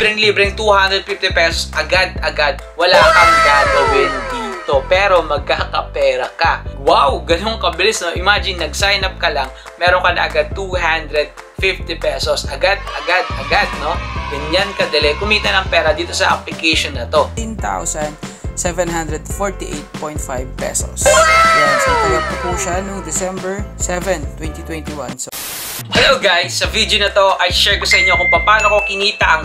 libreng-libreng 250 pesos agad-agad. Wala kang gagawin dito, pero magkakapera ka. Wow, ganun kabilis, no? Imagine, nag-sign up ka lang, meron ka na agad 250 pesos. Agad, no? Ganyan kadali kumita ng pera dito sa application na to. 10,748.5 pesos. Yan, so tagap po siya noong December 7, 2021. So, hello guys! Sa video na to ay share ko sa inyo kung paano ko kinita ang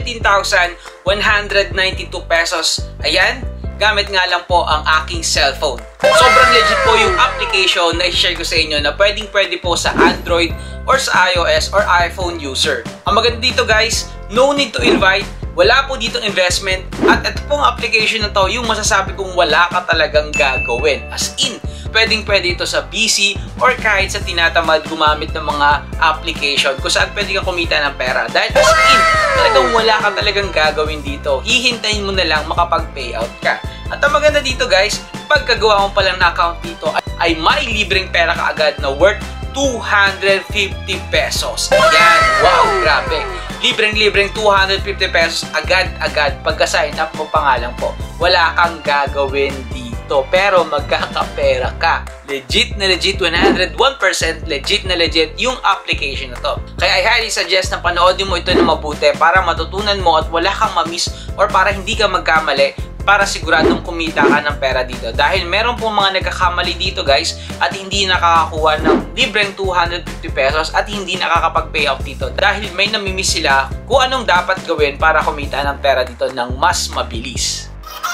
17,192 pesos. Ayan, gamit nga lang po ang aking cellphone. Sobrang legit po yung application na i-share ko sa inyo na pwede po sa Android or sa iOS or iPhone user. Ang maganda dito guys, no need to invite. Wala po ditong investment at ito pong application na to yung masasabi kong wala ka talagang gagawin. As in, pwede ito sa PC or kahit sa tinatamad gumamit ng mga application kung saan pwede kang kumita ng pera. Dahil as in, talagang wala ka talagang gagawin dito. Hihintayin mo na lang makapag-payout ka. At ang maganda dito guys, pagkagawa mo pa lang na account dito ay may libreng pera ka agad na worth 250 pesos. Yan, wow, grabe. Libreng-libreng 250 pesos agad-agad pagka-sign up mo pa nga lang po. Wala kang gagawin dito, pero magkakapera ka. Legit na legit, 101% legit na legit yung application na to. Kaya I highly suggest na panoodin mo ito na mabuti para matutunan mo at wala kang ma-miss or para hindi ka magkamali, para siguradong kumita ka ng pera dito. Dahil meron po mga nagkakamali dito guys at hindi nakakakuha ng libreng 250 pesos at hindi nakakapag-payout dito. Dahil may namimiss sila kung anong dapat gawin para kumita ng pera dito ng mas mabilis.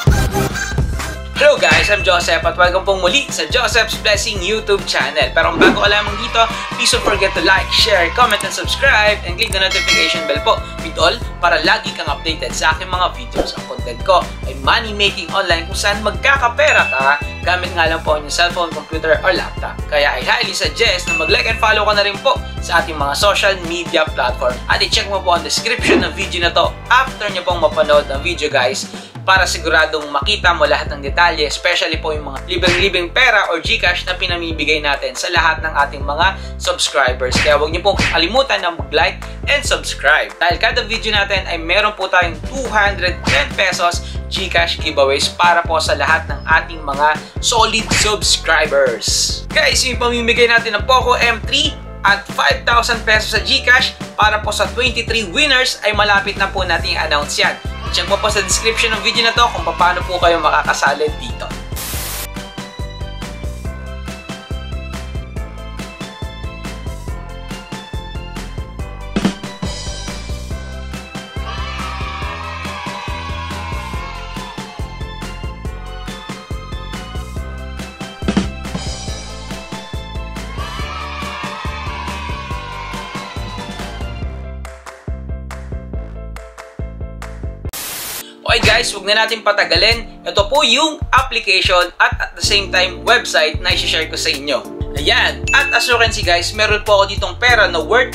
Hello guys, I'm Joseph at welcome pong muli sa Joseph's Blessing YouTube channel. Pero kung bago ka lamang dito, please don't forget to like, share, comment, and subscribe and click the notification bell po with all para lagi kang updated sa aking mga videos. Ang content ko ay money making online kung saan magkakapera ka gamit nga lang po ang cellphone, computer, or laptop. Kaya I highly suggest na mag-like and follow ka na rin po sa ating mga social media platform. At i-check mo po ang description ng video na to after nyo pong mapanood ng video guys, para siguradong makita mo lahat ng detalye, especially po yung mga libreng-libreng pera or GCash na pinamibigay natin sa lahat ng ating mga subscribers. Kaya huwag niyo pong kalimutan na mag-like and subscribe. Dahil kada video natin ay meron po tayong 210 pesos GCash giveaways para po sa lahat ng ating mga solid subscribers. Guys, yung pamimigay natin ng Poco M3 at 5,000 pesos sa GCash para po sa 23 winners ay malapit na po natin i-announce yan. Check mo po sa description ng video na to kung paano po kayo makakasali dito. Okay guys, huwag na natin patagalin. Ito po yung application at the same time website na i-share ko sa inyo. Ayan. At as you can see guys, meron po ako ditong pera na worth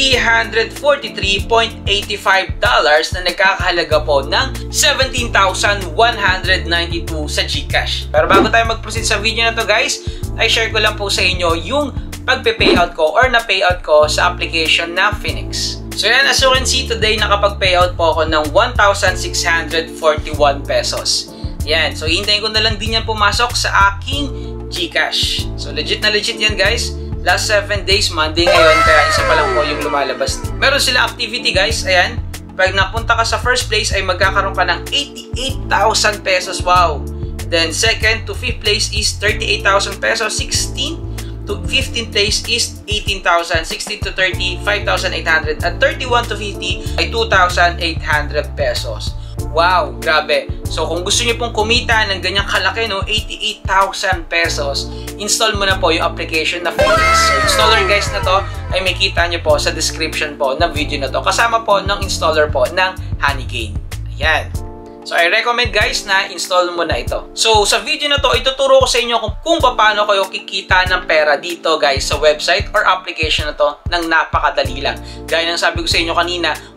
$343.85 na nagkakahalaga po ng 17,192 sa GCash. Pero bago tayo mag-proceed sa video na to guys, ay share ko lang po sa inyo yung pagpe-payout ko or na-payout ko sa application na Phoenix. So yan, as you can see, today nakapag-payout po ako ng 1,641 pesos. Yan, so hintayin ko na lang din yan pumasok sa aking GCash. So legit na legit yan guys. Last 7 days, Monday ngayon, kaya isa pa lang po yung lumalabas. Meron silang activity guys, ayan. Pag napunta ka sa first place ay magkakaroon ka ng 88,000 pesos, wow. Then second to 5th place is 38,000 pesos, 16 to 15th place is 18,000, 16 to 30, 5,800, at 31 to 50 ay 2,800 pesos. Wow, grabe. So kung gusto niyo pong kumita ng ganyang kalaki, no, 88,000 pesos, install mo na po yung application na Phoenix. So installer guys na to ay may kita niyo po sa description po ng video na to. Kasama po ng installer po ng Honeygain. Ayan. So I recommend guys na install mo na ito. So sa video na to, ituturo ko sa inyo kung paano kayo kikita ng pera dito guys sa website or application na to ng napakadali lang. Gaya ng sabi ko sa inyo kanina,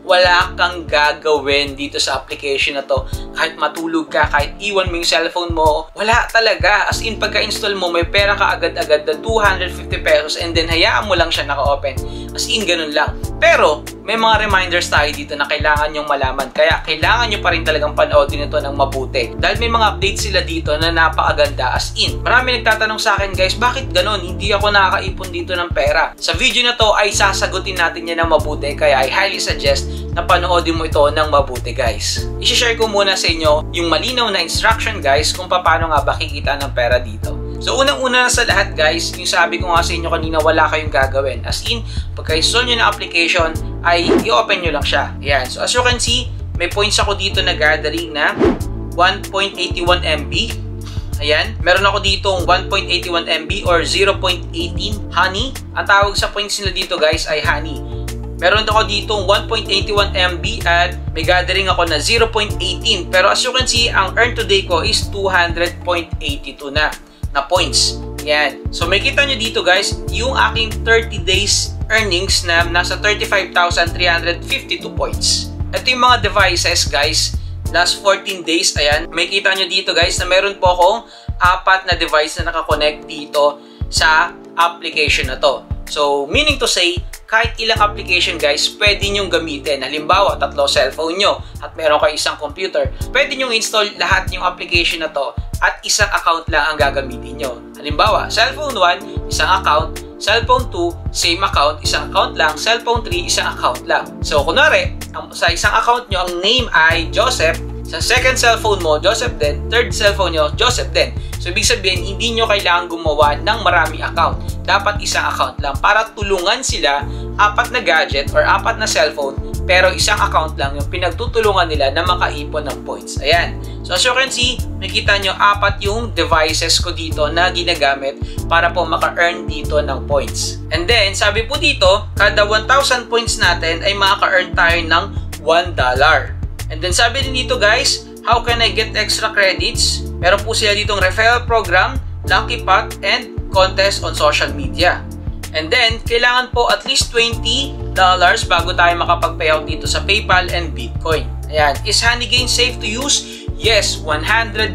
wala kang gagawin dito sa application na to. Kahit matulog ka, kahit iwan mo yung cellphone mo, wala talaga. As in, pagka-install mo, may pera ka agad-agad na 250 pesos and then hayaan mo lang siya naka-open. As in, ganun lang. Pero, may mga reminders tayo dito na kailangan nyong malaman. Kaya, kailangan nyo pa rin talagang panoodin ito ng mabuti. Dahil may mga updates sila dito na napakaganda. As in, marami nagtatanong sa akin, guys, bakit ganun? Hindi ako nakakaipon dito ng pera. Sa video na to ay sasagutin natin yan ng mabuti. Kaya, I highly suggest na panoodin mo ito ng mabuti, guys. I-share ko muna sa inyo yung malinaw na instruction, guys, kung paano nga ba kikita ng pera dito. So, unang-una sa lahat, guys, yung sabi ko nga sa inyo kanina, wala kayong gagawin. As in, pagka-install nyo ng application, ay i-open nyo lang siya. Ayan. So, as you can see, may points ako dito na gathering na 1.81 MB. Ayan. Meron ako dito 1.81 MB or 0.18 honey. Ang tawag sa points nila dito, guys, ay honey. Meron ako dito 1.81 MB at may gathering ako na 0.18. Pero as you can see, ang earn today ko is 200.82 na points. Yan. So makikita nyo dito, guys, yung aking 30 days earnings na nasa 35,352 points. Ito yung mga devices, guys. Last 14 days, ayan. Makikita nyo dito, guys, na meron po akong 4 na device na nakakonect dito sa application na to. So meaning to say, kahit ilang application, guys, pwede nyong gamitin. Halimbawa, 3 cellphone nyo at meron kayo isang computer. Pwede nyong install lahat yung application na to at isang account lang ang gagamitin nyo. Halimbawa, cellphone 1, isang account. Cellphone 2, same account, isang account lang. Cellphone 3, isang account lang. So, kunwari, sa isang account nyo, ang name ay Joseph. Sa second cellphone mo, Joseph din. Third cellphone nyo, Joseph din. So, ibig sabihin, hindi nyo kailangan gumawa ng maraming account. Dapat isang account lang para tulungan sila, 4 na gadget or 4 na cellphone, pero isang account lang yung pinagtutulungan nila na makaipon ng points. Ayan. So, as you can see, nakita nyo 4 yung devices ko dito na ginagamit para po maka-earn dito ng points. And then, sabi po dito, kada 1,000 points natin ay maka-earn tayo ng $1. And then sabi din dito, guys, how can I get extra credits? Meron po sila ditong referral program, lucky pot, and contest on social media. And then, kailangan po at least $20 bago tayo makapag-payout dito sa PayPal and Bitcoin. Ayan. Is Honeygain safe to use? Yes, 101%.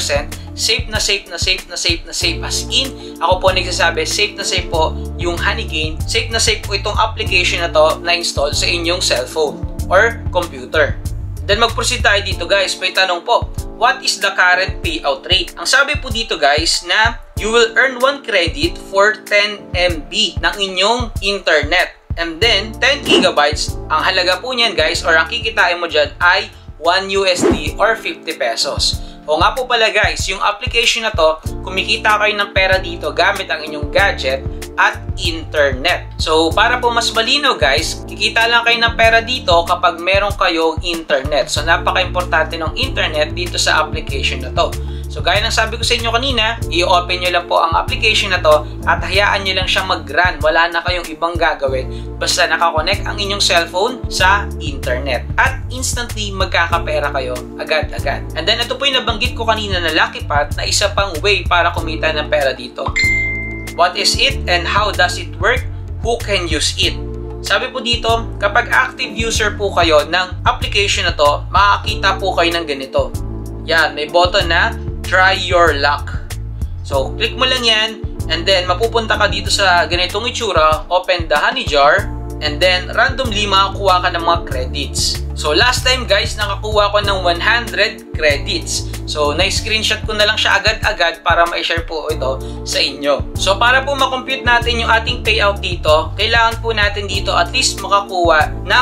Safe na safe na safe na safe na safe. As in, ako po nagsasabi, safe na safe po yung Honeygain. Safe na safe po itong application na to na install sa inyong cellphone or computer. Then mag-proceed tayo dito, guys. May tanong po, what is the current payout rate? Ang sabi po dito, guys, na you will earn 1 credit for 10 MB ng inyong internet. And then, 10 gigabytes, ang halaga po niyan, guys, or ang kikitain mo dyan ay 1 USD or 50 pesos. O nga po pala, guys, yung application na to, kumikita kayo ng pera dito gamit ang inyong gadget at internet. So, para po mas malinaw, guys, kikita lang kayo ng pera dito kapag meron kayong internet. So, napaka-importante ng internet dito sa application na to. So, gaya ng sabi ko sa inyo kanina, i-open nyo lang po ang application na to at hayaan nyo lang siyang mag-run. Wala na kayong ibang gagawin. Basta nakakonect ang inyong cellphone sa internet. At instantly, magkakapera kayo agad-agad. And then, ito po yung nabanggit ko kanina na Lucky Pot na isa pang way para kumita ng pera dito. What is it and how does it work? Who can use it? Sabi po dito, kapag active user po kayo ng application na to, makakita po kayo ng ganito. Yan, may button na Try Your Luck. So, click mo lang yan and then mapupunta ka dito sa ganitong itsura, open the honey jar and then randomly makakuha ka ng mga credits. So, last time, guys, nakakuha ko ng 100 credits. So, na-screenshot ko na lang siya agad-agad para ma-share po ito sa inyo. So, para po makompute natin yung ating payout dito, kailangan po natin dito at least makakuha ng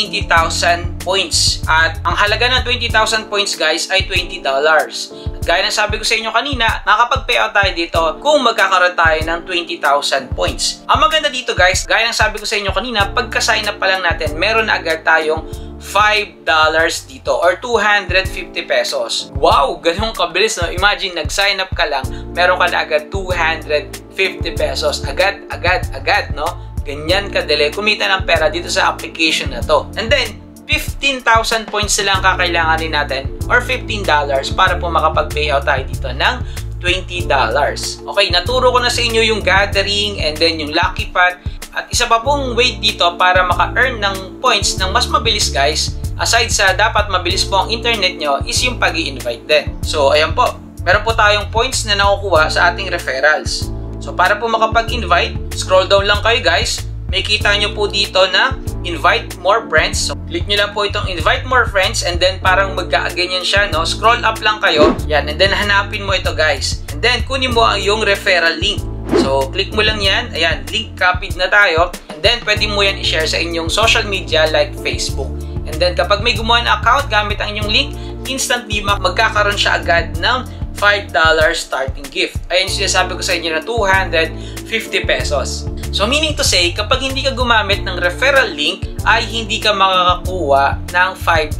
20,000 points. At ang halaga ng 20,000 points, guys, ay $20. At gaya ng sabi ko sa inyo kanina, makakapag-payout tayo dito kung magkakaroon tayo ng 20,000 points. Ang maganda dito, guys, gaya ng sabi ko sa inyo kanina, pagka-sign up pa lang natin, meron na agad tayong $5 dito or 250 pesos. Wow! Ganun kabilis, no? Imagine, nag-sign up ka lang, meron ka na agad 250 pesos. Agad, no? Ganyan kadali kumita ng pera dito sa application na to. And then, 15,000 points lang kakailanganin natin or $15 para po makapag-payout tayo dito ng $20. Okay, naturo ko na sa inyo yung gathering and then yung lucky pot At isa pa pong way dito para maka-earn ng points ng mas mabilis guys, aside sa dapat mabilis po ang internet nyo, is yung pag-i-invite din. So ayan po, meron po tayong points na nakukuha sa ating referrals. So para po makapag-invite, scroll down lang kayo guys. May kita nyo po dito na invite more friends. So click nyo lang po itong invite more friends and then parang magka-ganyan siya, no? Scroll up lang kayo. Yan, and then hanapin mo ito guys. And then kunin mo ang yung referral link. So click mo lang yan. Ayan, link copied na tayo. And then pwede mo yan i-share sa inyong social media like Facebook. And then kapag may gumawa na account gamit ang inyong link, instantly magkakaroon siya agad ng $5 starting gift. Ayun sinasabi ko sa inyo na 250 pesos. So meaning to say, kapag hindi ka gumamit ng referral link, ay hindi ka makakakuha ng $5.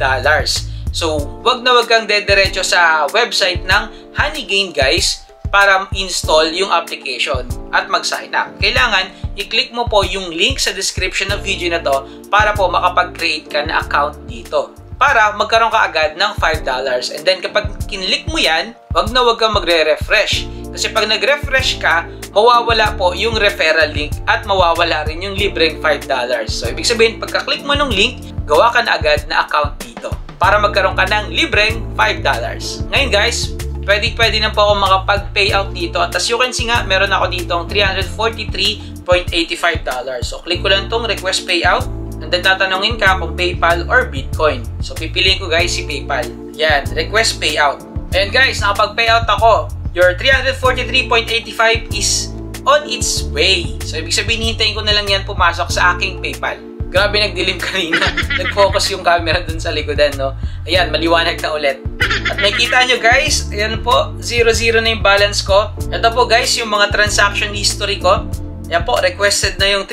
So wag na wag kang dediretso sa website ng Honeygain guys para install yung application at mag-sign up. Kailangan i-click mo po yung link sa description ng video na to para po makapag-create ka na account dito, para magkaroon ka agad ng $5. And then kapag kinlik mo yan, wag na wag kang magre-refresh. Kasi pag nag-refresh ka, mawawala po yung referral link at mawawala rin yung libreng $5. So ibig sabihin, pagka-click mo ng link, gawa ka na agad na account dito para magkaroon ka ng libreng $5. Ngayon guys, pwede na po ako makapag-payout dito. At as you can see nga, meron ako ditong $343.85. So click ko lang itong request payout. And then tatanungin ka kung PayPal or Bitcoin. So pipiliin ko guys si PayPal. Yan, request payout. And guys, nakapag-payout ako. Your $343.85 is on its way. So ibig sabihin, hintayin ko na lang yan pumasok sa aking PayPal. Grabe, nagdilim kanina. Nag-focus yung camera dun sa likodan, no? Ayan, maliwanag na ulit. At makita nyo guys, ayan po, 0-0 na yung balance ko. Ito po guys, yung mga transaction history ko. Ayan po, requested na yung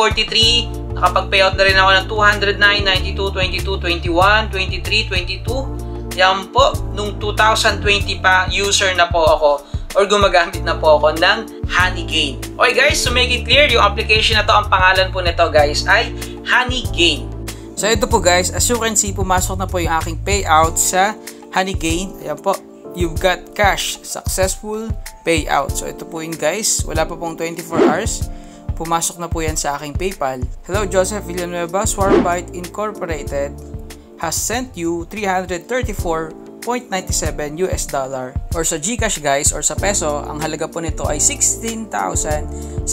343. Nakapag-payout na rin ako ng 209, 92, 22, 21, 23, 22. Yan po, nung 2020 pa, user na po ako or gumagamit na po ako ng Honeygain. Okay guys, to make it clear, yung application na to, ang pangalan po nito guys ay Honeygain. So ito po guys, as you can see, pumasok na po yung aking payout sa Honeygain. Ayan po, you've got cash, successful payout. So ito po yun guys, wala pa pong 24 hours. Pumasok na po yan sa aking PayPal. Hello, Joseph Villanueva, Swarmbyte Incorporated has sent you $334.97 or sa GCash guys or sa peso, ang halaga po nito ay 16,748.5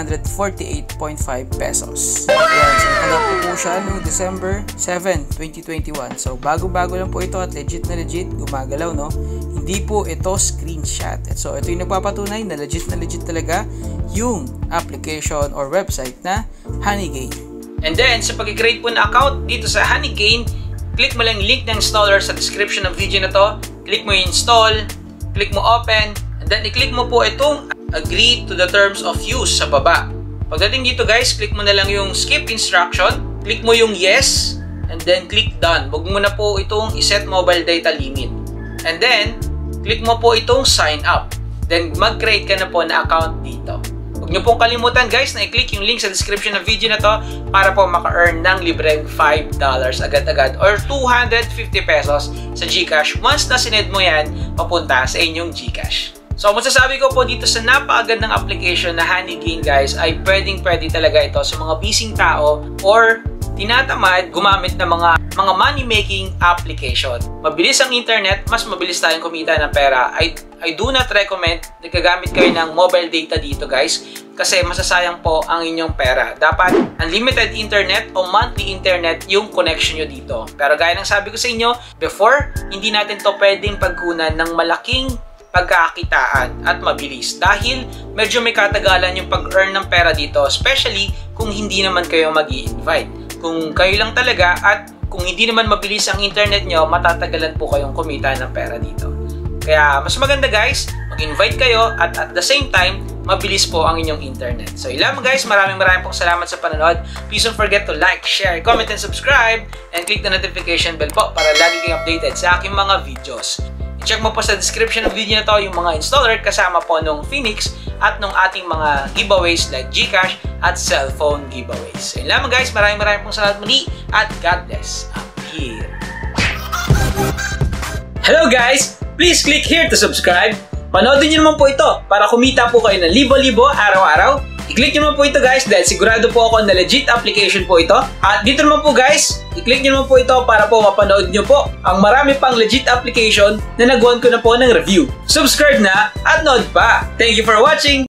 pesos. Ayan, so natanggap po siya noong December 7, 2021. So bago-bago lang po ito at legit na legit, gumagalaw, no? Hindi po ito screenshot. So ito yung nagpapatunay na legit talaga yung application or website na Honeygain. And then sa pag-create po ng account dito sa Honeygain, click mo lang yung link ng installer sa description ng video na to. Click mo yung install, click mo open, and then i-click mo po itong agree to the terms of use sa baba. Pagdating dito guys, click mo na lang yung skip instruction, click mo yung yes, and then click done. Huwag mo na po itong iset mobile data limit. And then, click mo po itong sign up. Then mag-create ka na po na account dito. Huwag nyo pong kalimutan guys na i-click yung link sa description ng video na to para po maka-earn ng libreng $5 agad-agad or 250 pesos sa GCash once na sinend mo yan papunta sa inyong GCash. So masasabi ko po dito sa napakagandang application na Honeygain guys ay pwedeng-pwede talaga ito sa mga busy tao or tinatamad gumamit ng mga money-making application. Mabilis ang internet, mas mabilis tayong kumita ng pera. I do not recommend na gagamit kayo ng mobile data dito guys kasi masasayang po ang inyong pera. Dapat unlimited internet o monthly internet yung connection nyo dito. Pero gaya ng sabi ko sa inyo, before, hindi natin to pwedeng pagkunan ng malaking pagkakitaan at mabilis dahil medyo may katagalan yung pag-earn ng pera dito, especially kung hindi naman kayo mag-i-invite. Kung kayo lang talaga at kung hindi naman mabilis ang internet nyo, matatagalan po kayong kumita ng pera dito. Kaya mas maganda guys, mag-invite kayo at the same time, mabilis po ang inyong internet. So ilan guys, maraming pong salamat sa panonood. Please don't forget to like, share, comment, and subscribe. And click the notification bell po para lagi kayong updated sa aking mga videos. I-check mo po sa description ng video na to yung mga installer kasama po nung Phoenix at nung ating mga giveaways like GCash at cellphone giveaways. So yun lamang guys, maraming pong salamat muli at God bless. I'm here. Hello guys! Please click here to subscribe. Panoodin nyo naman po ito para kumita po kayo ng libo-libo araw-araw I-click nyo naman po ito guys dahil sigurado po ako na legit application po ito. At dito naman po guys, i-click nyo naman po ito para po mapanood nyo po ang marami pang legit application na nagawan ko na po ng review. Subscribe na at nood pa! Thank you for watching!